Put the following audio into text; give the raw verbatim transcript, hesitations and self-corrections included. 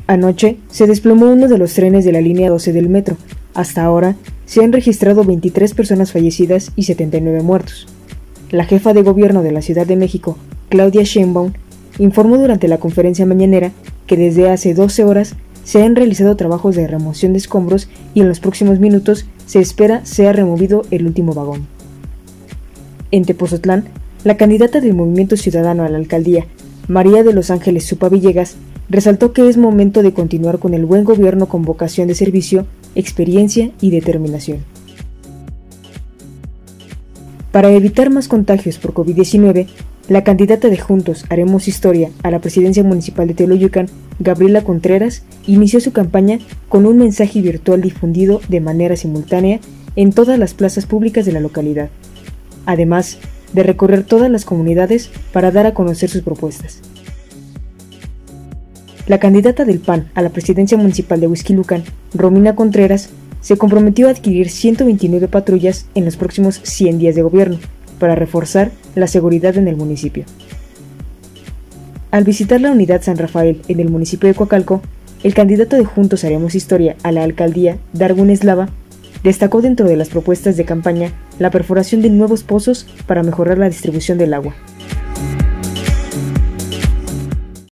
Anoche se desplomó uno de los trenes de la línea doce del metro. Hasta ahora se han registrado veintitrés personas fallecidas y setenta y nueve muertos. La jefa de gobierno de la Ciudad de México, Claudia Sheinbaum, informó durante la conferencia mañanera que desde hace doce horas se han realizado trabajos de remoción de escombros y en los próximos minutos se espera sea removido el último vagón. En Tepozotlán, la candidata del Movimiento Ciudadano a la alcaldía, María de los Ángeles Supa Villegas, resaltó que es momento de continuar con el buen gobierno con vocación de servicio, experiencia y determinación. Para evitar más contagios por COVID diecinueve, la candidata de Juntos Haremos Historia a la presidencia municipal de Teoloyucan, Gabriela Contreras, inició su campaña con un mensaje virtual difundido de manera simultánea en todas las plazas públicas de la localidad, además de recorrer todas las comunidades para dar a conocer sus propuestas. La candidata del P A N a la presidencia municipal de Huixquilucan, Romina Contreras, se comprometió a adquirir ciento veintinueve patrullas en los próximos cien días de gobierno para reforzar la seguridad en el municipio. Al visitar la unidad San Rafael en el municipio de Coacalco, el candidato de Juntos Haremos Historia a la alcaldía, Darwin Eslava, destacó dentro de las propuestas de campaña la perforación de nuevos pozos para mejorar la distribución del agua.